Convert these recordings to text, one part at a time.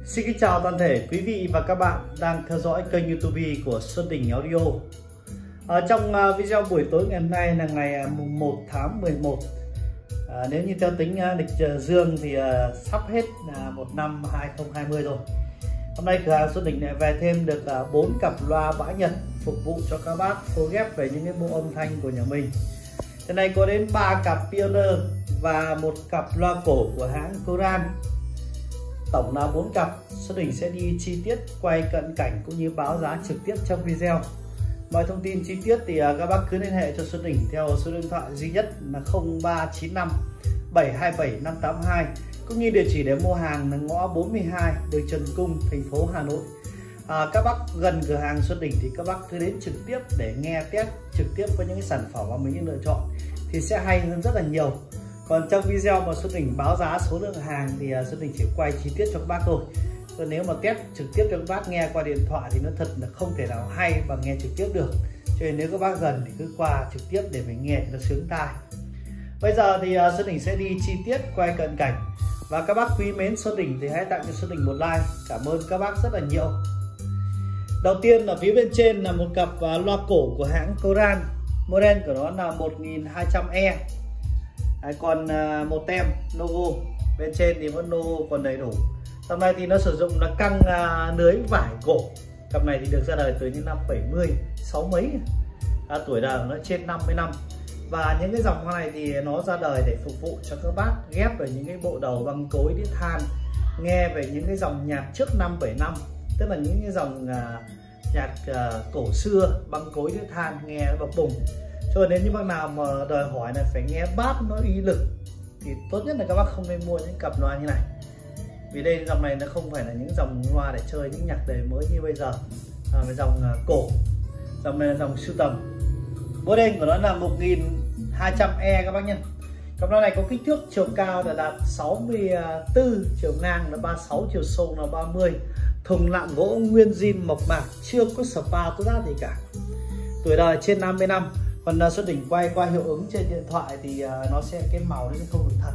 Xin kính chào toàn thể quý vị và các bạn đang theo dõi kênh YouTube của Xuân Đình Audio. Trong video buổi tối ngày hôm nay là ngày 1 tháng 11. Nếu như theo tính lịch dương thì sắp hết một năm 2020 rồi. Hôm nay cửa hàng Xuân Đình lại về thêm được 4 cặp loa bãi Nhật phục vụ cho các bác phối ghép về những cái bộ âm thanh của nhà mình. Trên đây có đến 3 cặp Pioneer và một cặp loa cổ của hãng Coran. Tổng là 4 cặp. Xuân Đình sẽ đi chi tiết, quay cận cảnh cũng như báo giá trực tiếp trong video. Mọi thông tin chi tiết thì các bác cứ liên hệ cho Xuân Đình theo số điện thoại duy nhất là 0395 727 582 cũng như địa chỉ để mua hàng là ngõ 42 đường Trần Cung, thành phố Hà Nội. Các bác gần cửa hàng Xuân Đình thì các bác cứ đến trực tiếp để nghe test trực tiếp với những cái sản phẩm mà mình lựa chọn thì sẽ hay hơn rất là nhiều. Còn trong video mà Xuân Đình báo giá số lượng hàng thì Xuân Đình chỉ quay chi tiết cho các bác thôi. Còn nếu mà test trực tiếp cho các bác nghe qua điện thoại thì nó thật là không thể nào hay và nghe trực tiếp được. Cho nên nếu các bác gần thì cứ qua trực tiếp để mình nghe nó sướng tai. Bây giờ thì Xuân Đình sẽ đi chi tiết, quay cận cảnh. Và các bác quý mến Xuân Đình thì hãy tặng cho Xuân Đình một like. Cảm ơn các bác rất là nhiều. Đầu tiên là phía bên trên là một cặp loa cổ của hãng Coran. Model của nó là 1200E. Còn một tem logo bên trên thì vẫn logo còn đầy đủ. Tầm này thì nó sử dụng là căng lưới vải cổ. Cặp này thì được ra đời từ những năm 70, 6 mấy, tuổi đời nó trên 50 năm. Và những cái dòng hoa này thì nó ra đời để phục vụ cho các bác ghép về những cái bộ đầu băng cối đĩa than, nghe về những cái dòng nhạc trước năm 75, tức là những cái dòng nhạc cổ xưa băng cối đĩa than nghe nó bập bùng. Cho nên nếu như bác nào mà đòi hỏi là phải nghe bass nó uy lực thì tốt nhất là các bác không nên mua những cặp loa như này, vì đây dòng này nó không phải là những dòng loa để chơi những nhạc đời mới như bây giờ, là dòng cổ. Dòng này là dòng sưu tầm. Model của nó là 1200E các bác nhé. Cặp loa này có kích thước chiều cao là đạt 64, chiều ngang là 36, chiều sâu là 30. Thùng lạng gỗ nguyên zin mộc mạc, chưa có spa tốt đát gì cả. Tuổi đời trên 50 năm. Còn Xuân Đình quay qua hiệu ứng trên điện thoại thì nó sẽ cái màu nó không được thật.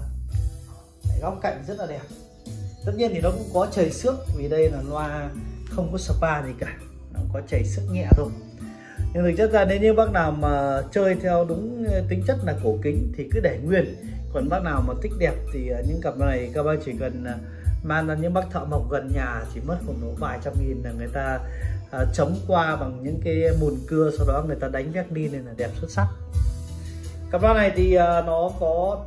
Góc cạnh rất là đẹp. Tất nhiên thì nó cũng có chảy xước vì đây là loa không có spa gì cả, nó có chảy xước nhẹ thôi. Nhưng thực chất ra nếu như bác nào mà chơi theo đúng tính chất là cổ kính thì cứ để nguyên. Còn bác nào mà thích đẹp thì những cặp này các bác chỉ cần mang ra những bác thợ mộc gần nhà, chỉ mất khoảng độ vài trăm nghìn là người ta chống qua bằng những cái mùn cưa, sau đó người ta đánh vét đi nên là đẹp xuất sắc. Cặp loa này thì nó có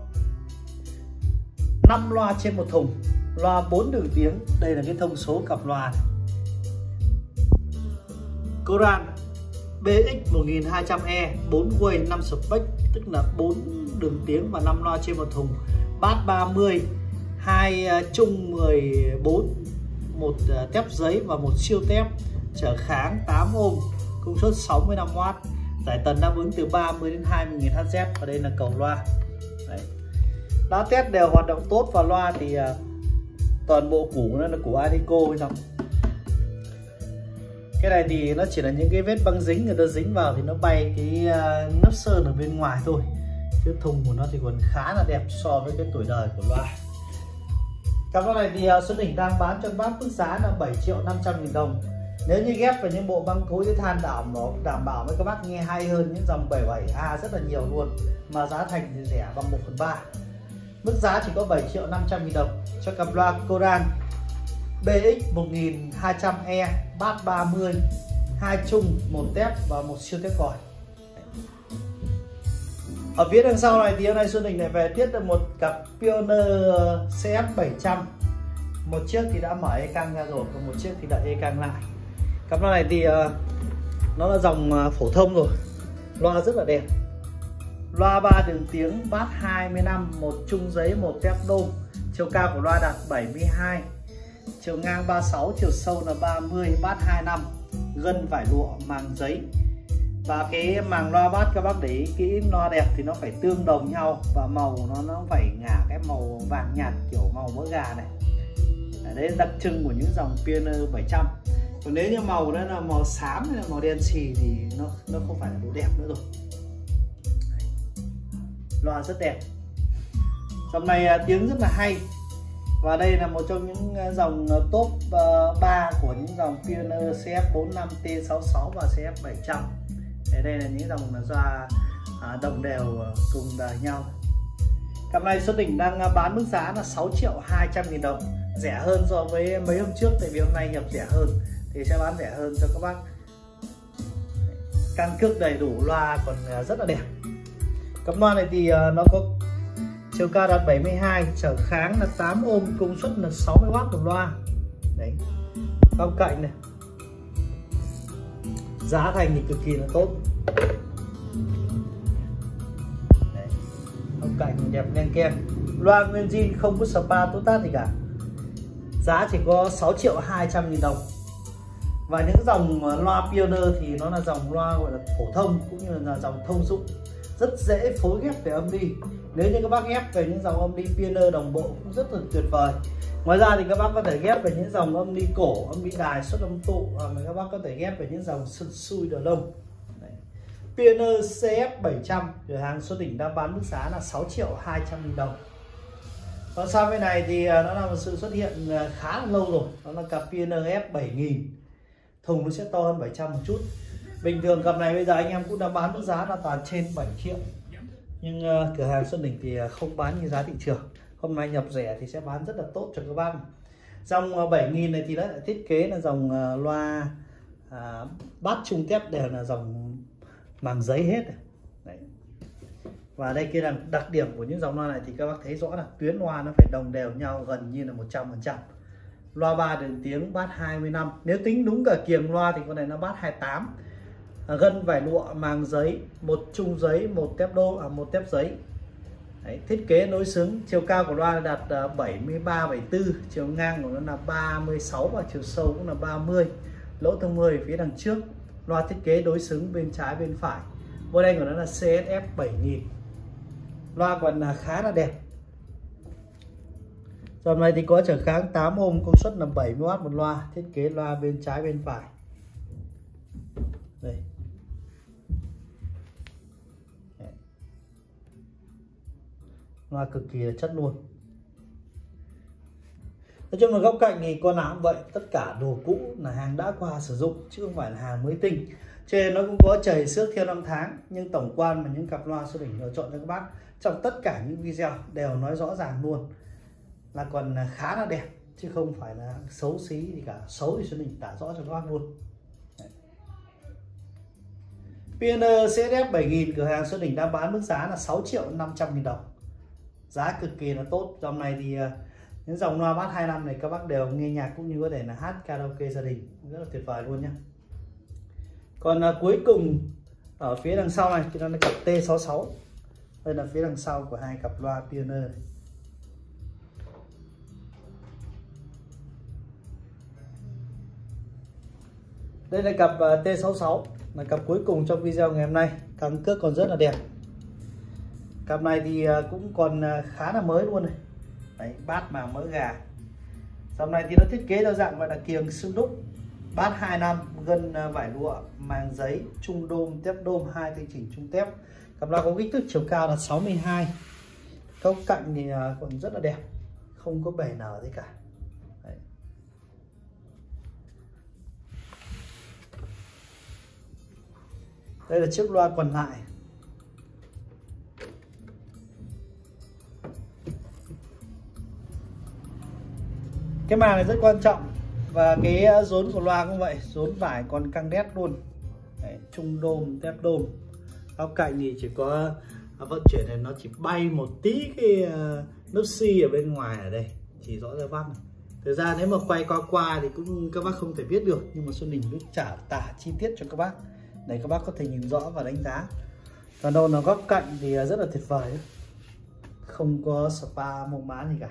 5 loa trên một thùng, loa 4 đường tiếng. Đây là cái thông số cặp loa này. Coran BX 1200E 4 way 5 spec, tức là 4 đường tiếng và 5 loa trên một thùng. Bass 30, 2 trung 14, một tép giấy và một siêu tép, trở kháng 8 ohm, công suất 65W, giải tần đáp ứng từ 30 đến 20.000 Hz. Và đây là cầu loa. Đấy. Đã test đều hoạt động tốt và loa thì toàn bộ củ nó là củ Adico hay sao. Cái này thì nó chỉ là những cái vết băng dính người ta dính vào thì nó bay cái lớp sơn ở bên ngoài thôi, chứ thùng của nó thì còn khá là đẹp so với cái tuổi đời của loa. Cặp loa này thì Xuân Đình đang bán cho bác mức giá là 7.500.000 đồng. Nếu như ghép vào những bộ băng cối đĩa than đảm bảo với các bác nghe hay hơn những dòng 77A rất là nhiều luôn, mà giá thành thì rẻ bằng 1/3. Mức giá chỉ có 7.500.000 đồng cho cặp loa Coran BX 1200E, bass 30, 2 trung, 1 tép và một siêu tép còi. Ở phía đằng sau này thì hôm nay Xuân Đình lại về tiếp được một cặp Pioneer CF700. Một chiếc thì đã mở e căng ra rồi, còn một chiếc thì đợi e căng lại. Cặp loa này thì nó là dòng phổ thông rồi. Loa rất là đẹp. Loa 3 đường tiếng, bass 25, một trung giấy, một tép đôm. Chiều cao của loa đạt 72, chiều ngang 36, chiều sâu là 30, bass 25, gân vải lụa, màng giấy. Và cái màng loa bass các bác để ý kỹ, loa đẹp thì nó phải tương đồng nhau và màu nó phải ngả cái màu vàng nhạt kiểu màu mỡ gà này. Đấy là đặc trưng của những dòng Pioneer 700. Còn nếu như màu đó là màu xám hay là màu đen xì thì nó không phải là độ đẹp nữa rồi. Loa rất đẹp. Dòng này tiếng rất là hay. Và đây là một trong những dòng top 3 của những dòng Pioneer CF45, T66 và CF700. Đây là những dòng loa đồng đều cùng đời nhau. Cặp này Xuân Đình đang bán mức giá là 6.200.000 đồng, rẻ hơn so với mấy hôm trước, tại vì hôm nay nhập rẻ hơn thì sẽ bán rẻ hơn cho các bác. Căn cước đầy đủ, loa còn rất là đẹp. Cặp loa này thì nó có chiều cao đạt 72, trở kháng là 8 ohm, công suất là 60W một loa. Đấy, góc cạnh này, giá thành thì cực kỳ là tốt. Đấy, góc cạnh đẹp đen ken, loa nguyên zin, không có spa tốt tát gì cả. Giá chỉ có 6.200.000 đồng. Và những dòng loa Pioneer thì nó là dòng loa gọi là phổ thông, cũng như là dòng thông dụng, rất dễ phối ghép về âm đi. Nếu như các bác ghép về những dòng âm đi Pioneer đồng bộ cũng rất là tuyệt vời. Ngoài ra thì các bác có thể ghép về những dòng âm đi cổ, âm đi đài, xuất âm tụ, hoặc là các bác có thể ghép về những dòng sân xui đờ lông. Pioneer CF700 cửa hàng Xuân Đình đang bán mức giá là 6.200.000 đồng. Còn sang bên này thì nó là một sự xuất hiện khá là lâu rồi, đó là cặp Pioneer F7000. Thùng nó sẽ to hơn 700 một chút. Bình thường cặp này bây giờ anh em cũng đã bán mức giá là toàn trên 7 triệu. Nhưng cửa hàng Xuân Đình thì không bán như giá thị trường. Hôm nay nhập rẻ thì sẽ bán rất là tốt cho các bác. Dòng 7000 này thì nó lại thiết kế là dòng loa bát trung thép đều là dòng màng giấy hết. Đấy. Và đây kia là đặc điểm của những dòng loa này thì các bác thấy rõ là tuyến loa nó phải đồng đều nhau gần như là 100%. Loa 3 đường tiếng bát 25. Nếu tính đúng cả kiềng loa thì con này nó bát 28. Gân vải lụa, màng giấy, một chung giấy, một tép một tép giấy. Đấy, thiết kế nối xứng, chiều cao của loa đạt 73 74, chiều ngang của nó là 36 và chiều sâu cũng là 30. Lỗ thông 10 phía đằng trước. Loa thiết kế đối xứng bên trái bên phải. Model của nó là CSF 7000. Loa còn khá là đẹp. Dòng này thì có trở kháng 8 ohm, công suất là 70W một loa, thiết kế loa bên trái bên phải. Đây. Loa cực kỳ là chất luôn. Nói chung là góc cạnh thì con nào cũng vậy, tất cả đồ cũ là hàng đã qua sử dụng chứ không phải là hàng mới tinh. Trên nó cũng có chảy xước theo năm tháng, nhưng tổng quan mà những cặp loa Xuân Đình lựa chọn cho các bác trong tất cả những video đều nói rõ ràng luôn là còn khá là đẹp chứ không phải là xấu xí gì cả. Xấu thì Xuân Đình tả rõ cho các bác luôn. Pioneer CSF 7000 cửa hàng Xuân Đình đang bán mức giá là 6.500.000 đồng. Giá cực kỳ là tốt. Dòng này thì những dòng loa bát 25 này các bác đều nghe nhạc cũng như có thể là hát karaoke gia đình, rất là tuyệt vời luôn nhé. Còn cuối cùng ở phía đằng sau này thì nó là cặp T66. Đây là phía đằng sau của hai cặp loa Pioneer. Đây là cặp T66, là cặp cuối cùng trong video ngày hôm nay. Căn cước còn rất là đẹp. Cặp này thì cũng còn khá là mới luôn này. Đấy, bát màng mỡ gà. Dòng này thì nó thiết kế theo dạng gọi là kiềng xương đúc, bát 2 năm, gân vải lụa, màng giấy, trung đôm, tép đôm, 2 thanh chỉnh trung tép. Cặp loa có kích thước chiều cao là 62. Góc cạnh thì còn rất là đẹp, không có bể nở gì cả. Đấy. Đây là chiếc loa còn lại. Cái màng này rất quan trọng. Và cái rốn của loa cũng vậy, rốn vải còn căng đét luôn. Đấy, trung đôm, tép đôm. Góc cạnh thì chỉ có vận chuyển này nó chỉ bay một tí cái nốt xi ở bên ngoài ở đây, chỉ rõ ra bác này. Thực ra nếu mà quay qua thì cũng các bác không thể biết được, nhưng mà Xuân Đình biết tả chi tiết cho các bác để các bác có thể nhìn rõ và đánh giá. Còn đâu là góc cạnh thì rất là tuyệt vời đấy. Không có spa mông má gì cả.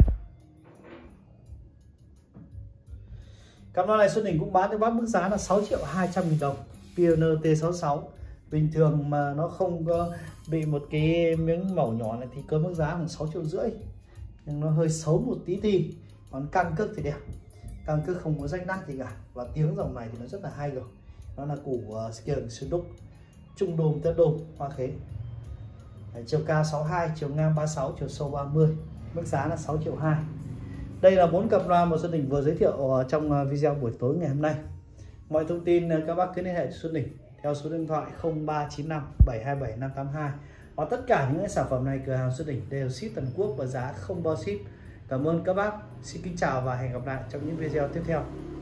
Cặp loa này Xuân Đình cũng bán cho bác mức giá là 6.200.000 đồng. Pioneer T66. Bình thường mà nó không có bị một cái miếng màu nhỏ này thì có mức giá khoảng 6,5 triệu. Nhưng nó hơi xấu một tí thì. Còn căn cước thì đẹp. Căn cước không có rách nát gì cả. Và tiếng dòng này thì nó rất là hay rồi. Nó là củ kiềng xương đúc, trung đôm, tép đôm, hoa khế. Chiều cao 62, chiều ngang 36, chiều sâu 30. Mức giá là 6,2 triệu. Đây là 4 cặp loa mà Xuân Đình vừa giới thiệu trong video buổi tối ngày hôm nay. Mọi thông tin các bác cứ liên hệ cho Xuân Đình theo số điện thoại 0395 727 582. Hoặc tất cả những sản phẩm này cửa hàng Xuân Đình đều ship toàn quốc và giá không bao ship. Cảm ơn các bác. Xin kính chào và hẹn gặp lại trong những video tiếp theo.